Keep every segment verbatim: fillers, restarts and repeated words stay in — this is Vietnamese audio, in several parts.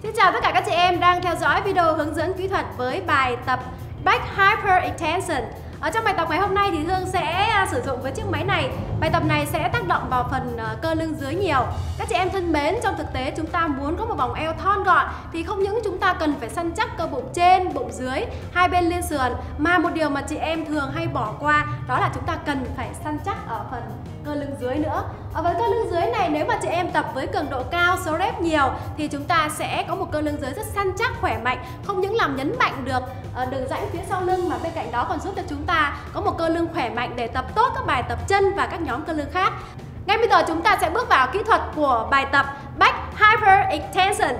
Xin chào tất cả các chị em đang theo dõi video hướng dẫn kỹ thuật với bài tập Back Hyper Extension. Ở trong bài tập ngày hôm nay thì Hương sẽ sử dụng với chiếc máy này. Bài tập này sẽ tác động vào phần cơ lưng dưới nhiều. Các chị em thân mến, trong thực tế chúng ta muốn có một vòng eo thon gọn thì không những chúng ta cần phải săn chắc cơ bụng trên, bụng dưới, hai bên liên sườn, mà một điều mà chị em thường hay bỏ qua đó là chúng ta cần phải săn chắc ở phần cơ lưng dưới nữa. Ở phần cơ lưng dưới này, nếu mà chị em tập với cường độ cao, số rep nhiều thì chúng ta sẽ có một cơ lưng dưới rất săn chắc, khỏe mạnh, không những làm nhấn mạnh được đường rãnh phía sau lưng mà bên cạnh đó còn giúp cho chúng ta có một cơ lưng khỏe mạnh để tập tốt các bài tập chân và các nhóm cơ lưng khác. Ngay bây giờ chúng ta sẽ bước vào kỹ thuật của bài tập Back Hyper Extension.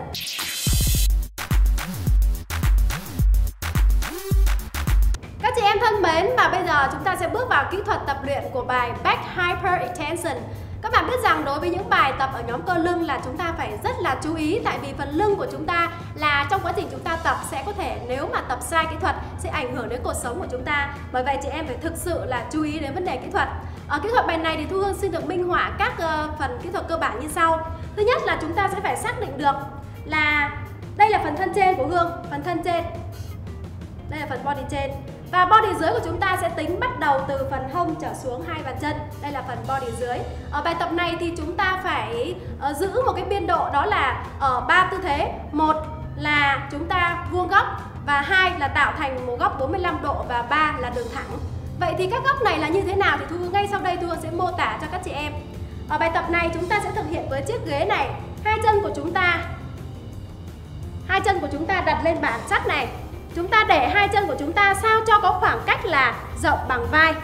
Các chị em thân mến, và bây giờ chúng ta sẽ bước vào kỹ thuật tập luyện của bài Back Hyper Extension. Các bạn biết rằng đối với những bài tập ở nhóm cơ lưng là chúng ta phải rất là chú ý, tại vì phần lưng của chúng ta là trong quá trình chúng ta tập sẽ có thể, nếu mà tập sai kỹ thuật sẽ ảnh hưởng đến cột sống của chúng ta. Bởi vậy chị em phải thực sự là chú ý đến vấn đề kỹ thuật. Ở kỹ thuật bài này thì Thu Hương xin được minh họa các uh, phần kỹ thuật cơ bản như sau. Thứ nhất là chúng ta sẽ phải xác định được là đây là phần thân trên của Hương, phần thân trên. Đây là phần body trên. Và body dưới của chúng ta sẽ tính bắt đầu từ phần hông trở xuống hai bàn chân. Đây là phần body dưới. Ở bài tập này thì chúng ta phải uh, giữ một cái biên độ, đó là ở ba tư thế. Một là chúng ta vuông góc, và hai là tạo thành một góc bốn mươi lăm độ, và ba là đường thẳng. Vậy thì các góc này là như thế nào thì Thu Hương ngay sau đây Thu Hương sẽ mô tả cho các chị em. Ở bài tập này chúng ta sẽ thực hiện với chiếc ghế này. Hai chân của chúng ta Hai chân của chúng ta đặt lên bàn sắt này. Chúng ta để hai chân của chúng ta sao cho có khoảng cách là rộng bằng vai.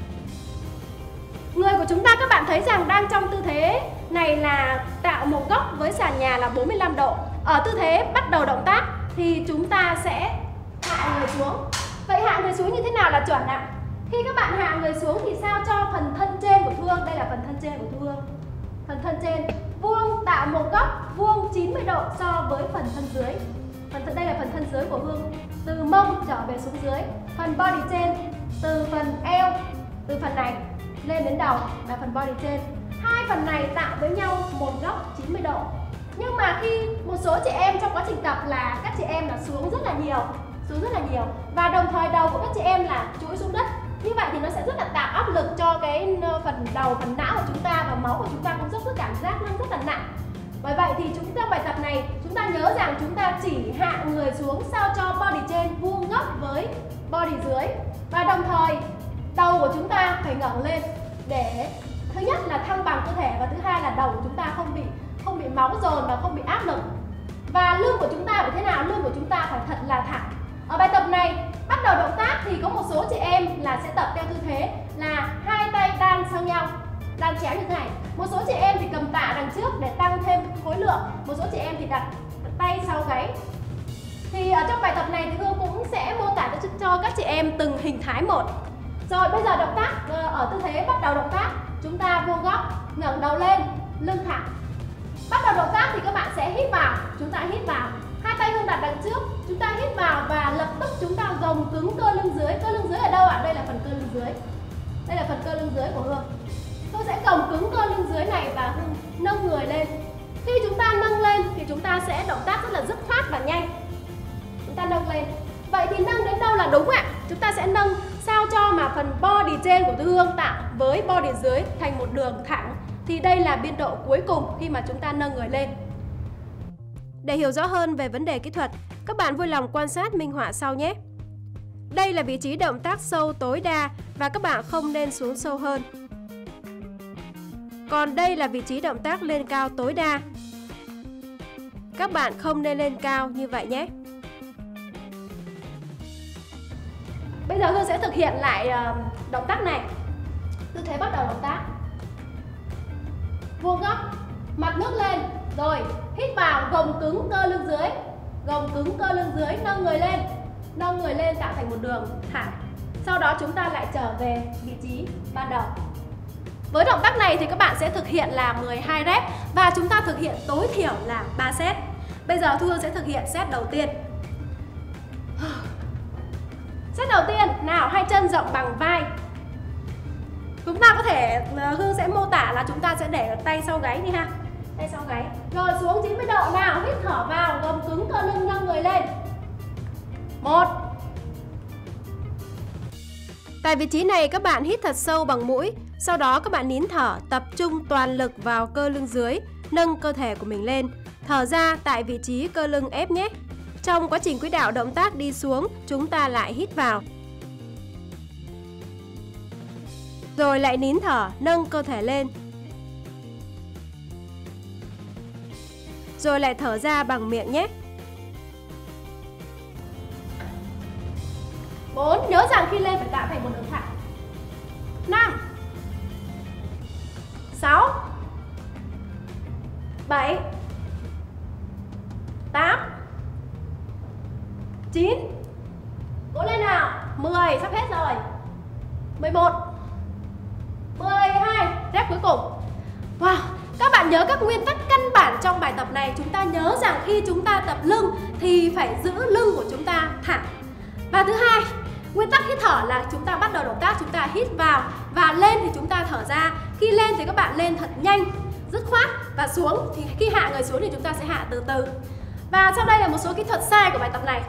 Người của chúng ta, các bạn thấy rằng đang trong tư thế này là tạo một góc với sàn nhà là bốn mươi lăm độ. Ở tư thế bắt đầu động tác thì chúng ta sẽ hạ người xuống. Vậy hạ người xuống như thế nào là chuẩn ạ? Khi các bạn hạ người xuống thì sao cho phần thân trên của Thu Hương, đây là phần thân trên của Thu Hương, phần thân trên vuông, tạo một góc vuông chín mươi độ so với phần thân dưới. Phần thân, đây là phần thân dưới của Hương, từ mông trở về xuống dưới. Phần body trên, từ phần eo, từ phần này lên đến đầu là phần body trên. Hai phần này tạo với nhau một góc chín mươi độ. Nhưng mà khi một số chị em trong quá trình tập là các chị em là xuống rất là nhiều, xuống rất là nhiều, và đồng thời đầu của các chị em là chúi xuống đất. Như vậy thì nó sẽ rất là tạo áp lực cho cái phần đầu, phần não của chúng ta, và máu của chúng ta cũng rất có cảm giác nó rất là nặng. Bởi vậy thì chúng trong bài tập này chúng ta nhớ rằng chúng ta chỉ hạ người xuống sao cho body trên vuông góc với body dưới, và đồng thời đầu của chúng ta phải ngẩng lên để thứ nhất là thăng bằng cơ thể, và thứ hai là đầu của chúng ta không bị không bị máu dồn và không bị áp lực. Và lưng của chúng ta phải thế nào? Lưng của chúng ta phải thật là thẳng. Ở bài tập này bắt đầu động tác thì có một số chị em là sẽ tập theo tư thế là hai tay đan sang nhau, đan chéo như thế này. Một số chị em thì cầm tạ đằng trước để tăng thêm khối lượng. Một số chị em thì đặt tay sau gáy. Thì ở trong bài tập này thì Hương cũng sẽ mô tả cho các chị em từng hình thái một. Rồi bây giờ động tác ở tư thế bắt đầu động tác, chúng ta vuông góc, ngẩng đầu lên, lưng thẳng. Bắt đầu động tác thì các bạn sẽ hít vào, chúng ta hít vào. Hai tay Hương đặt đằng trước, chúng ta hít vào và lập tức chúng ta gồng cứng cơ lưng dưới. Cơ lưng dưới ở đâu ạ? Đây là phần cơ lưng dưới. Đây là phần cơ lưng dưới của Hương. Tôi sẽ gồng cứng cơ lưng dưới này và Hương nâng người lên. Khi chúng ta nâng lên thì chúng ta sẽ động tác rất là dứt khoát và nhanh. Chúng ta nâng lên. Vậy thì nâng đến đâu là đúng ạ? Chúng ta sẽ nâng sao cho mà phần body trên của Hương tạo với body dưới thành một đường thẳng. Thì đây là biên độ cuối cùng khi mà chúng ta nâng người lên. Để hiểu rõ hơn về vấn đề kỹ thuật, các bạn vui lòng quan sát minh họa sau nhé. Đây là vị trí động tác sâu tối đa và các bạn không nên xuống sâu hơn. Còn đây là vị trí động tác lên cao tối đa. Các bạn không nên lên cao như vậy nhé. Bây giờ Hương sẽ thực hiện lại động tác này. Tư thế bắt đầu động tác. Vuông góc, mặt ngước lên, rồi hít vào, gồng cứng cơ lưng dưới, gồng cứng cơ lưng dưới, nâng người lên, nâng người lên tạo thành một đường thẳng. Sau đó chúng ta lại trở về vị trí ban đầu. Với động tác này thì các bạn sẽ thực hiện là mười hai rep và chúng ta thực hiện tối thiểu là ba set. Bây giờ Thu Hương sẽ thực hiện set đầu tiên. Set đầu tiên, nào, hai chân rộng bằng vai. Chúng ta có thể, Hương sẽ mô tả là chúng ta sẽ để tay sau gáy đi ha. Tay sau gáy. Rồi xuống chín mươi độ nào, hít thở vào, gồng cứng cơ lưng, nâng người lên. Một. Tại vị trí này các bạn hít thật sâu bằng mũi, sau đó các bạn nín thở, tập trung toàn lực vào cơ lưng dưới, nâng cơ thể của mình lên. Thở ra tại vị trí cơ lưng ép nhé. Trong quá trình quỹ đạo động tác đi xuống, chúng ta lại hít vào. Rồi lại nín thở, nâng cơ thể lên. Rồi lại thở ra bằng miệng nhé. Bốn. Nhớ rằng khi lên phải tạo thành một đường thẳng. Năm. Sáu. Bảy. Tám. Chín. Cố lên nào. Mười. Sắp hết rồi. Mười một. Mười hai. Rep cuối cùng. Wow. Các bạn nhớ các nguyên tắc căn bản trong bài tập này. Chúng ta nhớ rằng khi chúng ta tập lưng thì phải giữ lưng của chúng ta thẳng. Và thứ hai, nguyên tắc hít thở là chúng ta bắt đầu động tác, chúng ta hít vào và lên thì chúng ta thở ra. Khi lên thì các bạn lên thật nhanh, dứt khoát, và xuống thì khi hạ người xuống thì chúng ta sẽ hạ từ từ. Và sau đây là một số kỹ thuật sai của bài tập này.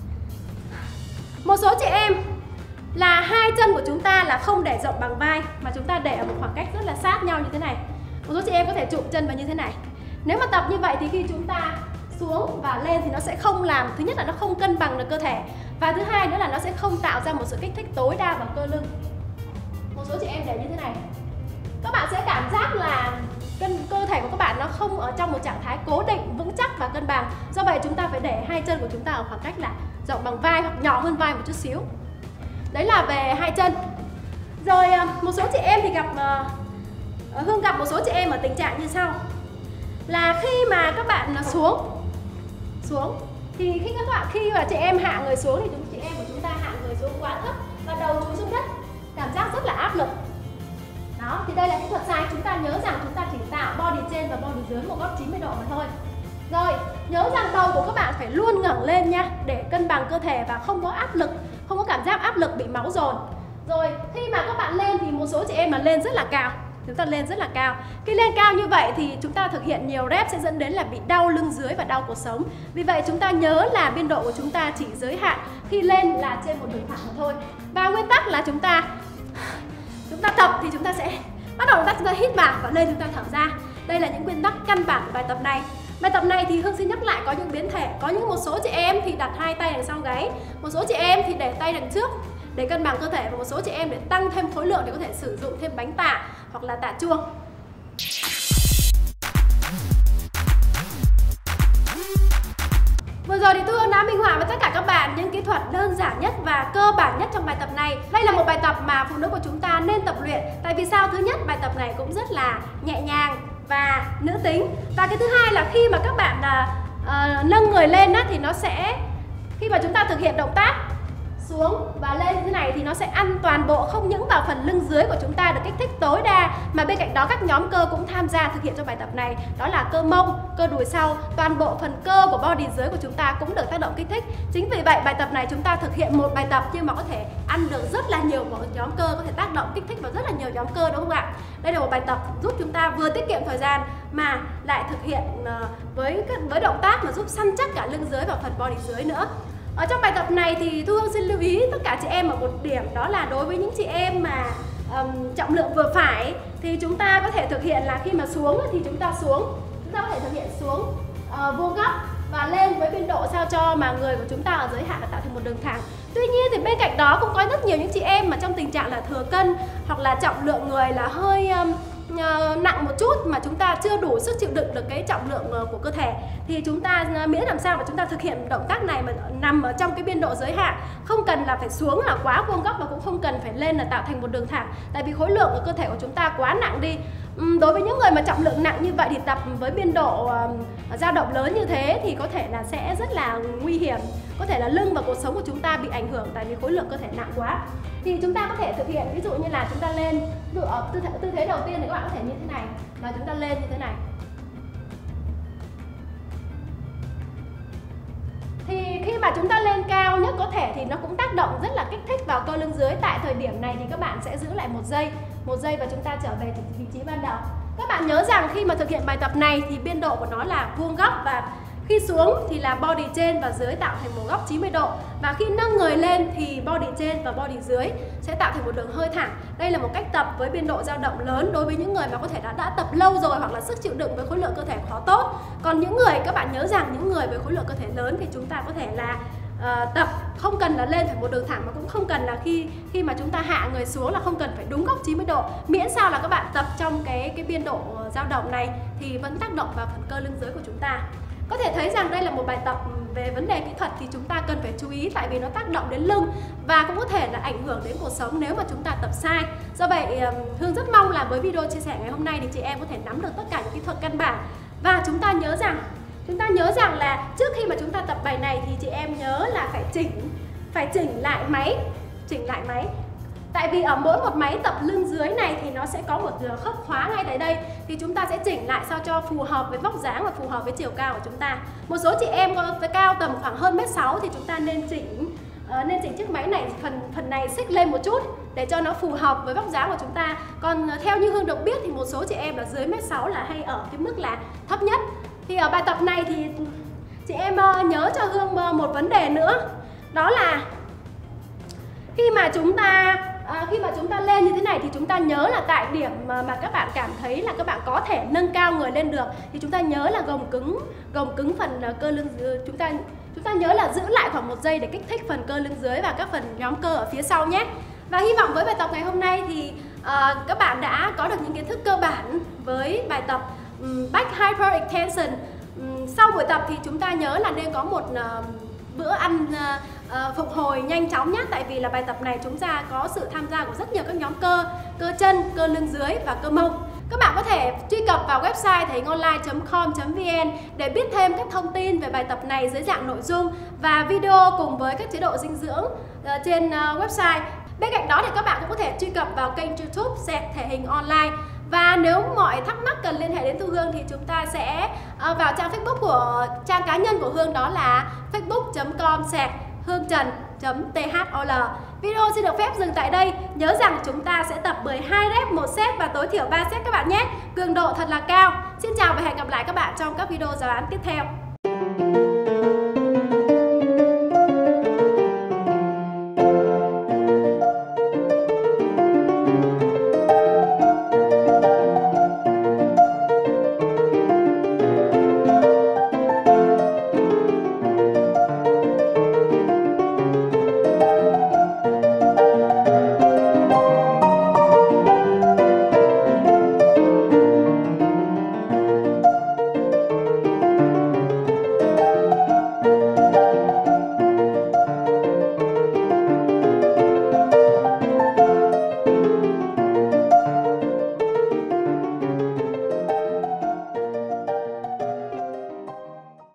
Một số chị em là hai chân của chúng ta là không để rộng bằng vai mà chúng ta để ở một khoảng cách rất là sát nhau như thế này. Một số chị em có thể chụm chân vào như thế này. Nếu mà tập như vậy thì khi chúng ta xuống và lên thì nó sẽ không làm, thứ nhất là nó không cân bằng được cơ thể, và thứ hai nữa là nó sẽ không tạo ra một sự kích thích tối đa vào cơ lưng. Một số chị em để như thế này, các bạn sẽ cảm giác là cân cơ thể của các bạn nó không ở trong một trạng thái cố định, vững chắc và cân bằng. Do vậy chúng ta phải để hai chân của chúng ta ở khoảng cách là rộng bằng vai hoặc nhỏ hơn vai một chút xíu. Đấy là về hai chân. Rồi một số chị em thì gặp Hương gặp một số chị em ở tình trạng như sau. Là khi mà các bạn xuống xuống thì khi các bạn khi mà chị em hạ người xuống thì chúng chị em của chúng ta hạ người xuống quá thấp và đầu chúi xuống đất, cảm giác rất là áp lực. Đó, thì đây là kỹ thuật sai. Chúng ta nhớ rằng chúng ta chỉ tạo body trên và body dưới một góc chín mươi độ mà thôi. Rồi, nhớ rằng đầu của các bạn phải luôn ngẩng lên nha, để cân bằng cơ thể và không có áp lực, không có cảm giác áp lực bị máu dồn. Rồi, khi mà các bạn lên thì một số chị em mà lên rất là cao, chúng ta lên rất là cao. Khi lên cao như vậy thì chúng ta thực hiện nhiều rep sẽ dẫn đến là bị đau lưng dưới và đau cột sống. Vì vậy chúng ta nhớ là biên độ của chúng ta chỉ giới hạn khi lên là trên một đường thẳng mà thôi. Và nguyên tắc là chúng ta chúng ta tập thì chúng ta sẽ bắt đầu động tác chúng ta hít vào và lên chúng ta thở ra. Đây là những nguyên tắc căn bản của bài tập này. Bài tập này thì Hương xin nhắc lại có những biến thể. Có những một số chị em thì đặt hai tay đằng sau gáy, một số chị em thì để tay đằng trước để cân bằng cơ thể, và một số chị em để tăng thêm khối lượng để có thể sử dụng thêm bánh tạ hoặc là tạ chuông. Vừa rồi thì tôi đã minh họa với tất cả các bạn những kỹ thuật đơn giản nhất và cơ bản nhất trong bài tập này. Đây là một bài tập mà phụ nữ của chúng ta nên tập luyện. Tại vì sao? Thứ nhất, bài tập này cũng rất là nhẹ nhàng và nữ tính. Và cái thứ hai là khi mà các bạn uh, nâng người lên á, thì nó sẽ, khi mà chúng ta thực hiện động tác xuống và lên như thế này thì nó sẽ ăn toàn bộ, không những vào phần lưng dưới của chúng ta được kích thích tối đa, mà bên cạnh đó các nhóm cơ cũng tham gia thực hiện trong bài tập này. Đó là cơ mông, cơ đùi sau, toàn bộ phần cơ của body dưới của chúng ta cũng được tác động kích thích. Chính vì vậy bài tập này chúng ta thực hiện một bài tập nhưng mà có thể ăn được rất là nhiều của nhóm cơ, có thể tác động kích thích vào rất là nhiều nhóm cơ, đúng không ạ? Đây là một bài tập giúp chúng ta vừa tiết kiệm thời gian mà lại thực hiện với với động tác mà giúp săn chắc cả lưng dưới và phần body dưới nữa. Ở trong bài tập này thì Thu Hương xin lưu ý tất cả chị em ở một điểm, đó là đối với những chị em mà um, trọng lượng vừa phải thì chúng ta có thể thực hiện là khi mà xuống thì chúng ta xuống, chúng ta có thể thực hiện xuống uh, vô góc và lên với biên độ sao cho mà người của chúng ta ở giới hạn là tạo thành một đường thẳng. Tuy nhiên thì bên cạnh đó cũng có rất nhiều những chị em mà trong tình trạng là thừa cân hoặc là trọng lượng người là hơi um, nặng một chút mà chúng ta chưa đủ sức chịu đựng được cái trọng lượng của cơ thể, thì chúng ta miễn làm sao mà chúng ta thực hiện động tác này mà nằm ở trong cái biên độ giới hạn, không cần là phải xuống là quá vuông góc và cũng không cần phải lên là tạo thành một đường thẳng, tại vì khối lượng của cơ thể của chúng ta quá nặng đi. Đối với những người mà trọng lượng nặng như vậy thì tập với biên độ uh, dao động lớn như thế thì có thể là sẽ rất là nguy hiểm, có thể là lưng và cột sống của chúng ta bị ảnh hưởng tại vì khối lượng cơ thể nặng quá. Thì chúng ta có thể thực hiện ví dụ như là chúng ta lên, ví dụ ở tư thế, tư thế đầu tiên thì các bạn có thể như thế này và chúng ta lên như thế này. Thì khi mà chúng ta lên cao nhất có thể thì nó cũng tác động rất là kích thích vào cơ lưng dưới. Tại thời điểm này thì các bạn sẽ giữ lại một giây, một giây và chúng ta trở về vị trí ban đầu. Các bạn nhớ rằng khi mà thực hiện bài tập này thì biên độ của nó là vuông góc, và khi xuống thì là body trên và dưới tạo thành một góc chín mươi độ. Và khi nâng người lên thì body trên và body dưới sẽ tạo thành một đường hơi thẳng. Đây là một cách tập với biên độ dao động lớn đối với những người mà có thể đã, đã tập lâu rồi hoặc là sức chịu đựng với khối lượng cơ thể khó tốt. Còn những người, các bạn nhớ rằng những người với khối lượng cơ thể lớn thì chúng ta có thể là uh, tập không cần là lên phải một đường thẳng, mà cũng không cần là khi khi mà chúng ta hạ người xuống là không cần phải đúng góc chín mươi độ. Miễn sao là các bạn tập trong cái cái biên độ dao động này thì vẫn tác động vào phần cơ lưng dưới của chúng ta. Có thể thấy rằng đây là một bài tập về vấn đề kỹ thuật thì chúng ta cần phải chú ý, tại vì nó tác động đến lưng và cũng có thể là ảnh hưởng đến cuộc sống nếu mà chúng ta tập sai. Do vậy Hương rất mong là với video chia sẻ ngày hôm nay thì chị em có thể nắm được tất cả những kỹ thuật căn bản. Và chúng ta nhớ rằng chúng ta nhớ rằng là trước khi mà chúng ta tập bài này thì chị em nhớ là phải chỉnh phải chỉnh lại máy, chỉnh lại máy. Tại vì ở mỗi một máy tập lưng dưới này thì nó sẽ có một khớp khóa ngay tại đây, thì chúng ta sẽ chỉnh lại sao cho phù hợp với vóc dáng và phù hợp với chiều cao của chúng ta. Một số chị em có với cao tầm khoảng hơn mét sáu thì chúng ta nên chỉnh uh, nên chỉnh chiếc máy này phần phần này xích lên một chút để cho nó phù hợp với vóc dáng của chúng ta. Còn uh, theo như Hương được biết thì một số chị em là dưới mét sáu là hay ở cái mức là thấp nhất. Thì ở bài tập này thì chị em uh, nhớ cho Hương uh, một vấn đề nữa, đó là khi mà chúng ta À, khi mà chúng ta lên như thế này thì chúng ta nhớ là tại điểm mà, mà các bạn cảm thấy là các bạn có thể nâng cao người lên được thì chúng ta nhớ là gồng cứng gồng cứng phần uh, cơ lưng dưới. Chúng ta chúng ta nhớ là giữ lại khoảng một giây để kích thích phần cơ lưng dưới và các phần nhóm cơ ở phía sau nhé. Và hy vọng với bài tập ngày hôm nay thì uh, các bạn đã có được những kiến thức cơ bản với bài tập um, back hyper extension. Um, sau buổi tập thì chúng ta nhớ là nên có một uh, bữa ăn uh, uh, phục hồi nhanh chóng nhé, tại vì là bài tập này chúng ta có sự tham gia của rất nhiều các nhóm cơ, cơ chân, cơ lưng dưới và cơ mông. Các bạn có thể truy cập vào website thể hình online chấm com chấm vn để biết thêm các thông tin về bài tập này dưới dạng nội dung và video cùng với các chế độ dinh dưỡng uh, trên uh, website. Bên cạnh đó thì các bạn cũng có thể truy cập vào kênh YouTube Sẹt Thể Hình Online. Và nếu mọi thắc mắc cần liên hệ đến Thu Hương thì chúng ta sẽ uh, vào trang Facebook của trang cá nhân của Hương, đó là facebook chấm com sẹt hương trần chấm thol. Video xin được phép dừng tại đây. Nhớ rằng chúng ta sẽ tập mười hai rep một set và tối thiểu ba set các bạn nhé. Cường độ thật là cao. Xin chào và hẹn gặp lại các bạn trong các video giáo án tiếp theo.